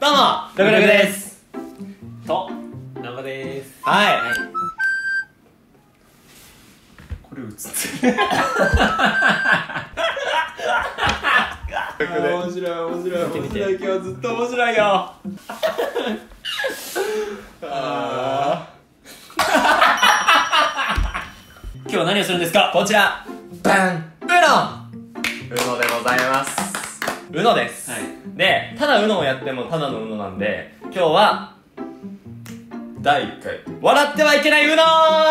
どうもラブラブですと生です。 はい、これ映ってる面白い面白い見てみて。 面白い、今日ずっと面白いよ今日は何をするんですか？ こちらバンウノでございます。ウノです、 はい。 で、ただウノをやってもただのウノなんで、今日は第1回笑ってはいけないウノ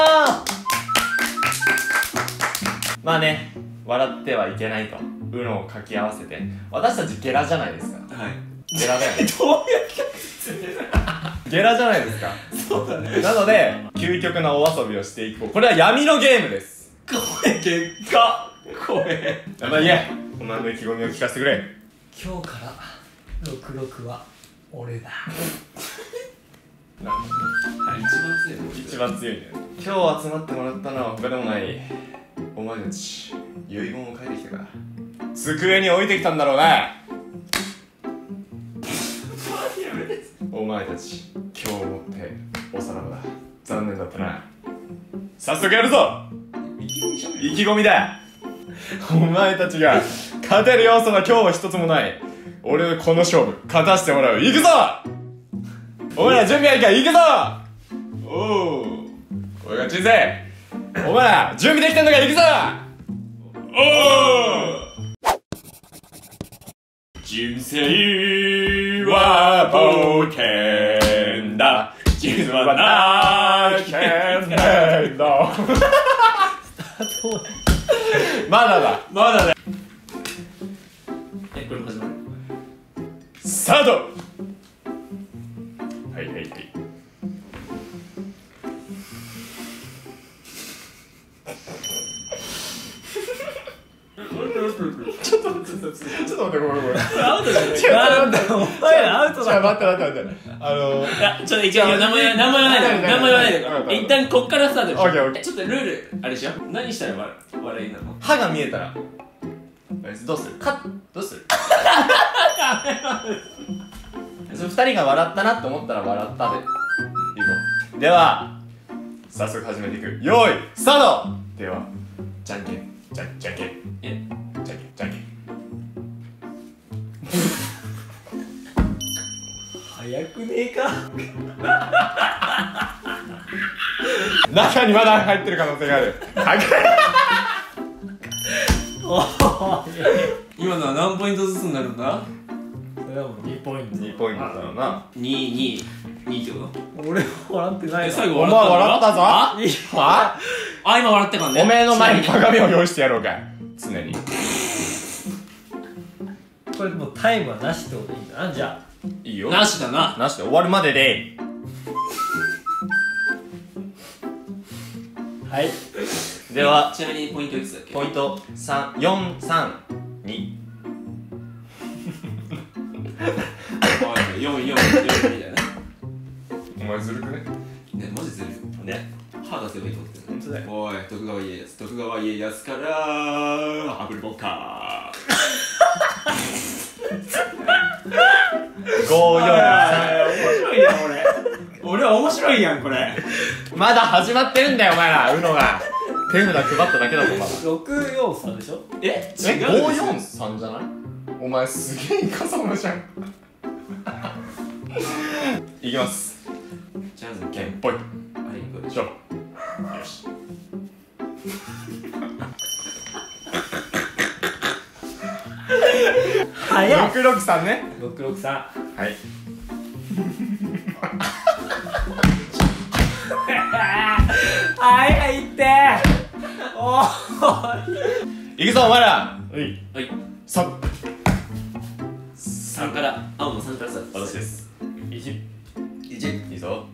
まあね、笑ってはいけないとウノを掛け合わせて、私たちゲラじゃないですか。 はい。 ゲラだよねどういう企画？ ゲラじゃないですか。 そうだね。 なので究極なお遊びをしていこう。これは闇のゲームです。 これ結果怖え。 やばいや、お前の意気込みを聞かせてくれ。 今日から66は俺だ。 一番強いの。 一番強いね。今日集まってもらったのは他でもないお前たち。遺言を書いてきたから机に置いてきたんだろうな。お前たち今日をもっておさらばだ。残念だったな。早速やるぞ。意気込みだ。お前たちが勝てる要素が今日は一つもない。俺のこの勝負勝たせてもらう。行くぞ。お前ら準備はいいか。行くぞ。おう、俺が小さい。お前ら準備できてんのか。行くぞ。おう、人生は冒険だ。実はなきゃねえのまだだ。 まだね。これも始まる。 スタート。はいはいはい。ちょっと待って、ごめん。 アウトだよね。 なんだお前らアウトだ。 待って。 いや、ちょっと一応名前言わないで。一旦こっからスタートでしょ。 オッケーオッケー。 ちょっとルールあれでしょ。何したら笑いなの？ 歯が見えたらどうする？どうする？その2人が笑ったなって思ったら笑ったでいこう。では早速始めていく。用意スタート。ではじゃんけんじゃんけんじゃんけん。 早くねえか。 中にまだ入ってる可能性がある。 今のは何ポイントずつになるんだ？ それはもう2ポイント。 2ポイントだろうな。 2ってこ俺笑ってないわ。 最後お前笑ったぞ。は？ と？今笑ったからね。 おめえの前に鏡を用意してやろうか。常にこれもうタイムはなしってことでいいんだな。じゃいいよ。 なしだな。 なしで終わるまでで。 あはい。 ではちなみにポイントいくつだっけ？ ポイント3、4、3、2。 4みたいな。 お前ずるくね。 ね、マジずるいね。歯出せばいいと思ってる。 本当だよ。 おい、徳川家康からハブルボッカ 5、4、3。 面白いやん俺は面白いやんこれ。 まだ始まってるんだよお前ら。ウノが手札配っただけだぞまだ。 643でしょ。 え、 え、 違う。 543じゃない？お前すげえイカサマじゃん。いきます。 じゃんけんぽい。 はい、これでし勝ょ。 負。よし。 早い。 663ね。 663。 はいはいっておいくぞお前ら。 はい。 3 3から青の3からさ。 私です。いいぞ。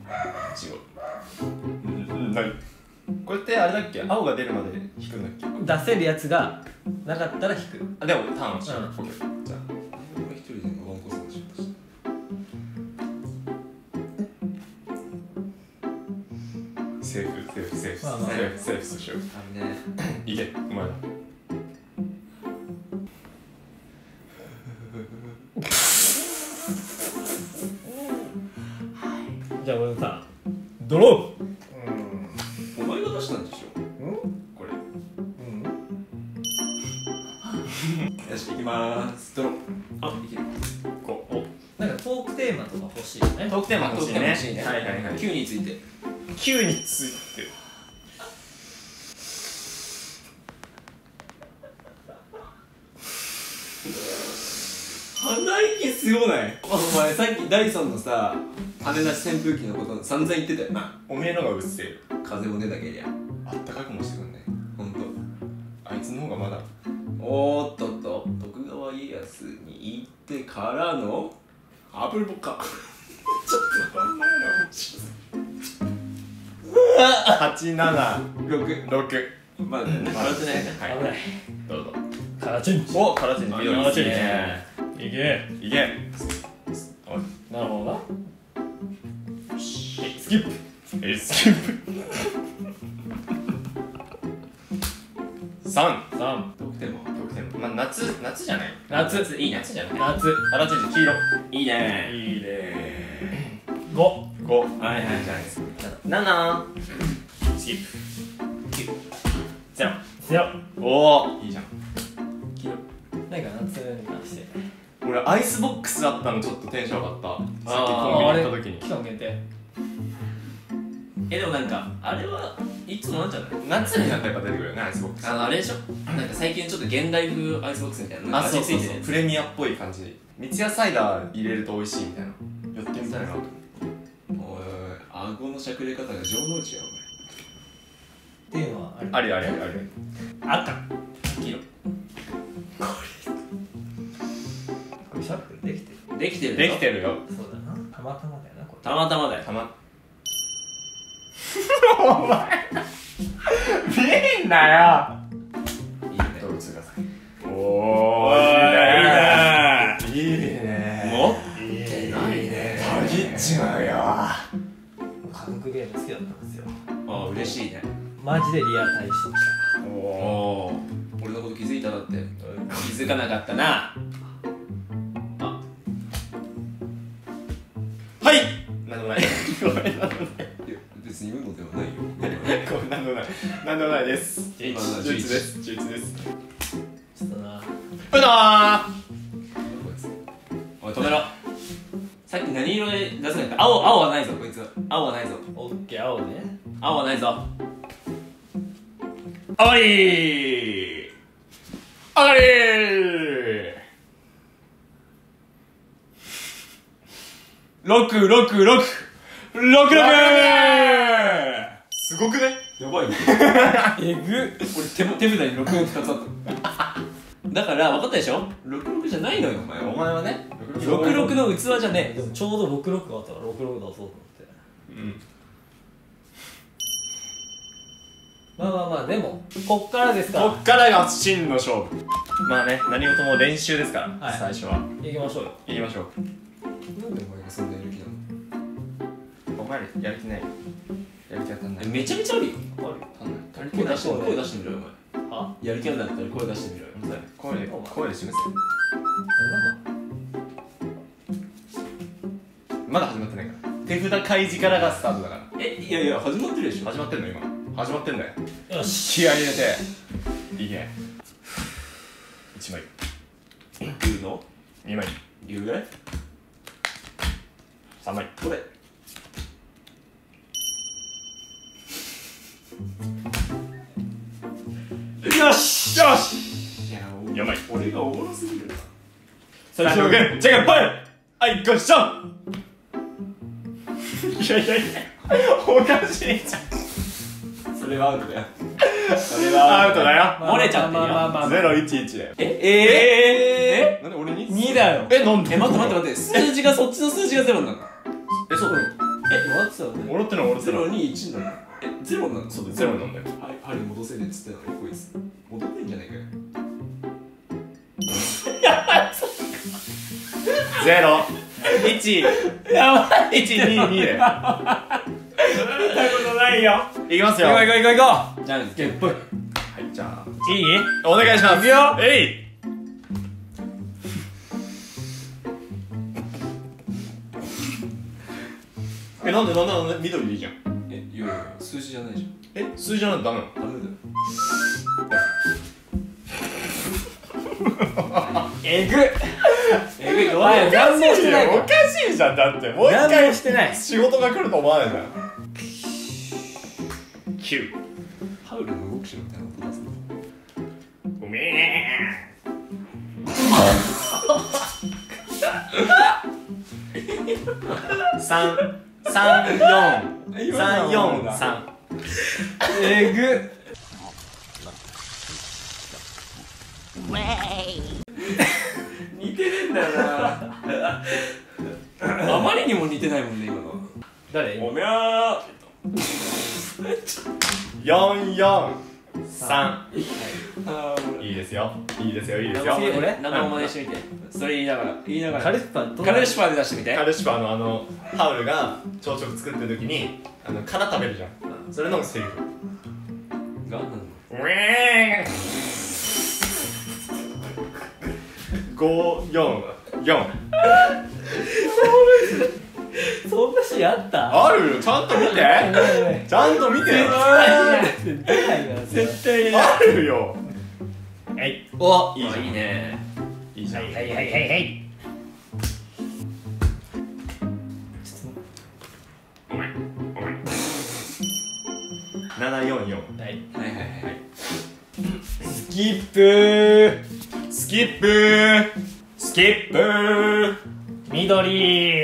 何これってあれだっけ？青が出るまで引くんだっけ？ 出せるやつがなかったら引く。 あ、でもターンをしよう。 うんオッケー。じゃあ俺一人でワンコースでしょ。 セーフまあまあセーフとしよう。 あれね。 いけ、お前ら。 じゃあ俺のさドロお前が出したんでしょこれ。よし、行きまーす。ドロー。あ、いける。 こう。お、 ーなんかトークテーマとか欲しいよね。 トークテーマ欲しいね。 欲しいね。 はいはいはい。 Q について。 Q について。 鼻息すごない？お前さっきダイソンのさ、羽なし扇風機のこと散々言ってたよな。 おめえのがうっせえよ。 風も出なけりゃ。 あったかくもしてくんね。 ほんと。 あいつの方がまだ。 おーっとっと、徳川家康に行ってからのアブルボッカ。 ちょっとあんまりなもし876。 6。まだね、笑ってないね。 はい危ない。 どうぞ。 カラチュンチ。 お、カラチン緑カラチュンチね。 いけ。 いけ。おい、 なるほどな。 スキップ。スキップ。3。 三。 得点も。 得点。まあ夏じゃない。 夏。 いいね。 夏じゃない。 夏。 カラチン黄色。 いいね。 いいね。 五。 5。 はいはいじゃないですか。 7。スキップ。0。 強。 おお、いいじゃん。 黄色。 なんか夏に関して。 俺アイスボックスだったのちょっとテンション上がった。さっきコンビニあれ行った時に。 期間限定。 でもなんか、あれはいつもなんじゃない？ 夏になったらやっぱ出てくるよね、アイスボックス。 あれでしょ？なんか最近ちょっと現代風アイスボックスみたいな。 そうそうそう、 味ついてるやつプレミアっぽい感じ。三ツ矢サイダー入れると美味しいみたいな。やってみたいなと。 おいおいおい、顎のしゃくれ方が城之内やっていうのはあれ。 ありありありあり。 赤。 お前。黄色。 これシャッフルできてる。 できてるできてるよ。 そうだな。たまたまだよなこれ。 たまたまだよ。 お前見えんなよ。 いいね。 どうぞください。おおーいいね。 持っいいてないね。 たぎっちまうよ。 家族ゲーム好きだったんですよ。 あ、嬉しいね。 マジでリアル対してましおおお。俺のこと気づいただって。気づかなかったな。あ、 はい。なんでもない。ごめん、なんでもない。 いや別に言うのではないよ。 ごめん、なんでもない。なんでもないです。 今のは 11です。11です。 た。ちょっとな。 うなおい、止めろ。さっき何色で出さなかった？青はないぞ、こいつ。青はないぞ。 オッケー、青ね。 青はないぞ。 上がり上がり666すごくね？ やばいね。 えぐ。 俺手札に6が2つあっただから分かったでしょ？ 66じゃないのよお前は。 お前はね 66の器じゃねでもちょうど66があったから66出そうと思って。 うんまあまあまあ、でもこっからですかこっからが真の勝負。まあね、何事も練習ですから、 はい最初はら行きましょうよ。 行きましょう。 なんでお前がそんなやる気なの？ お前らやる気ない。やる気当たんない。 めちゃめちゃあるよ。 あるよ。 当たんない。 声出してみろ、声出してみろよおあ、 前。やる気あるんだったら声出してみろよ。 声で示せ。 なんまだ始まってないから。手札開示からがスタートだから。 いやいや、始まってるでしょ。 始まってんの今。始まってんだよ。 だよし。 気合い入れて。いいね。1枚。 言うの？ 2枚。 言うぐらい？ 3枚。 これ。 よしよしいや、 4枚。 俺がおもろすぎるな。 最初の軍、じゃがパンはいごっしょいやいやいや、おかしいじゃん。 それはアウトだよ。それアウトだよ。 漏れちゃってるよ。 まあまあまあまあ。 011だよ。なんで俺に 2だよ。 なんで待って、数字が、そっちの数字がゼロになるの。 そう待ってたよね。 俺ってのは俺ってゼロのはに1になるの。ゼロになるの？ そうだゼロなんだよ。 はい、針戻せねえっつってたのにこいつ戻ってんじゃねえかよ。 ゼロ1 やばい。 122で見たことないよ。 いきますよ。 行こう行こう行こう行こじゃんけんぽい。 はい、じゃあう。いい？ お願いします。 いくよ。 えい。 なんで緑でいいじゃん。 いやいや数字じゃないじ数字じゃないとダメなの？ ゃんダメだよえぐえぐいお前何もしてないからおかしいじゃん。だってもう一何回もしてない仕事が来ると思わないじゃん。9。 ハウルの動くしろみたいな音出すのごめん。3434343 えぐ似てねえんだよなあまりにも似てないもんね今の誰？ おみゃ 443。 ーいいですよ。いいですよ。いいですよ。 次俺生の真似してみてそれ言いながらカルシパンどうカルシファーで出してみてカルシファーのハウルが朝食作ってる時に殻食べるじゃん。それのセリフ。 がウェーン。544。 そんなシーンあったあるよ。ちゃんと見て。ちゃんと見て。 絶対ない絶対あるよ。 はいおいいじゃんいいねいいじゃん。 はいはいはいはいはい 744。 はいはいはいはいスキップスキップスキップ緑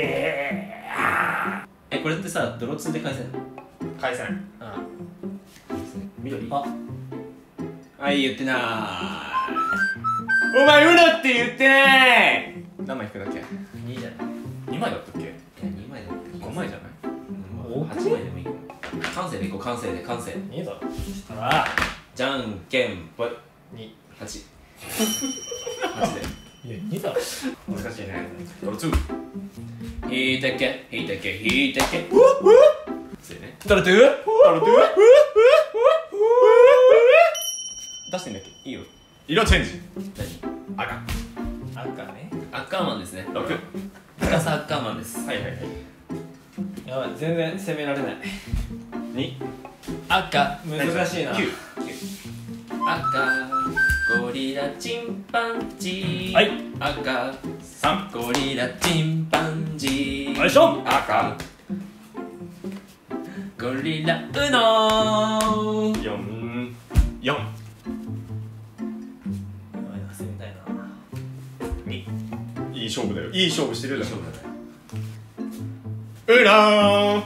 これってさドロ2で返せんの解散。 緑あはい言ってなお前うなって言ってない何枚引くだっけ 2じゃない 2枚だったっけいいや2枚だった 5枚じゃないお 8枚でもいいかな感性でいこう感性で感性 2だろそしたらじゃんけんぽい 2 8 8でいや2だろ難しいね。ドロ2。 引いてけ引いてけ引いてけそうね。 誰とドロ2。出してんだっけいいよ。色チェンジ。 何赤。 赤ねアッカーマンですね 6。 深さアッカーマンですはいはいはい。 やばい全然攻められない 2。 赤難しいな 9。 赤ゴリラチンパンジーはい赤 3。 ゴリラチンパンジーよいしょ赤ゴリラウノー 4。4。 攻めたいな 2。いい勝負だよ。いい勝負してるだろ。 勝負だねうなー。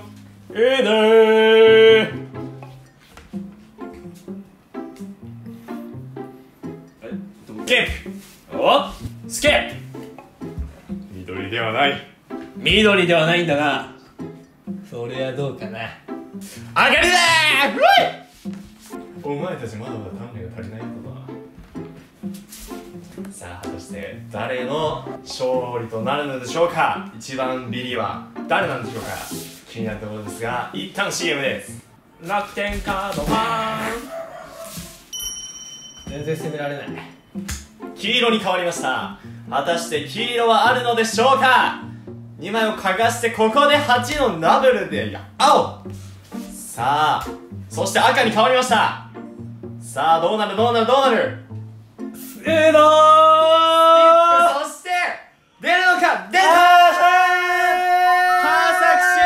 スキップ。 おスケープ緑ではない。 緑ではないんだなそれはどうかなあがりだー。お前たちまだまだ鍛錬が足りないことだ。さあ果たして誰の勝利となるのでしょうか。一番ビリは誰なんでしょうか。気になるところですが一旦 CM です。 楽天カードマ全然攻められない黄色に変わりました。果たして黄色はあるのでしょうか。2枚をかがしてここで8のダブルで青。さあそして赤に変わりました。さあどうなるどうなるどうなる。そして出るのか。出た川崎シ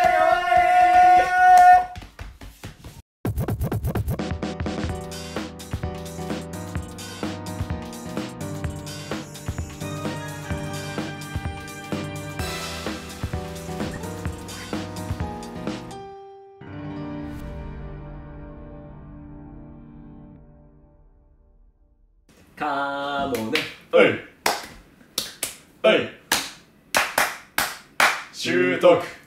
かもねおいおい習得